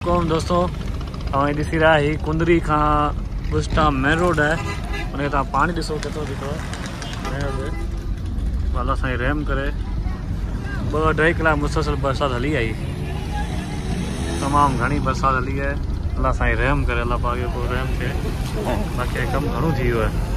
वालेकुम दोस्तों, तव्हां ॾिसी रहिया ही कुंदरी खां गुस्टा मेन रोड है। उनखे तव्हां पानी ॾिसो केतिरो बीठो आहे। अल्लाह साईं रहम करे 2-2.5 कलाक मुसलसल बरसात हली आई, तमामु घणी बरसात हली है। अल्लाह साईं रहम करे, अल्लाह पाक को रहम थे। बाक़ी कमु घणो थी वियो है।